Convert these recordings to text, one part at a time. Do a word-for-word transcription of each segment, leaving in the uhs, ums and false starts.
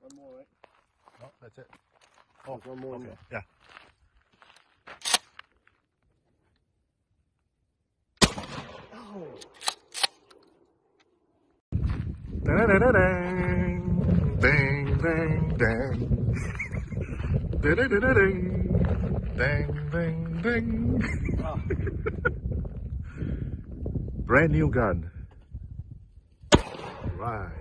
One more, right? No, that's it. Oh, There's one more. okay. More. Yeah. Oh. Da-da-da-da-dang. Dang, dang, dang. Da-da-da-da-dang. Dang, dang, dang. Oh. Brand new gun. Right.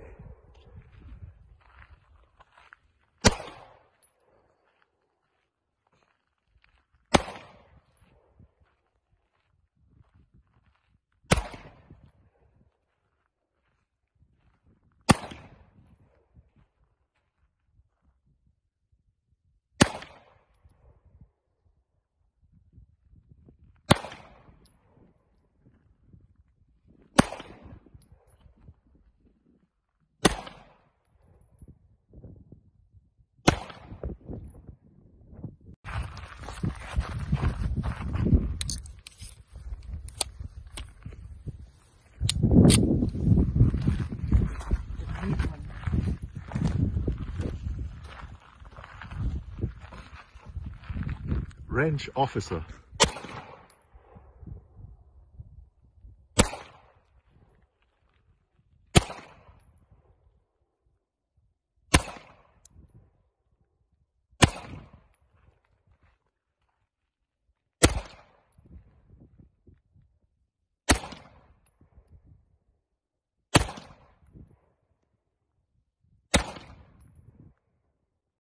Range officer.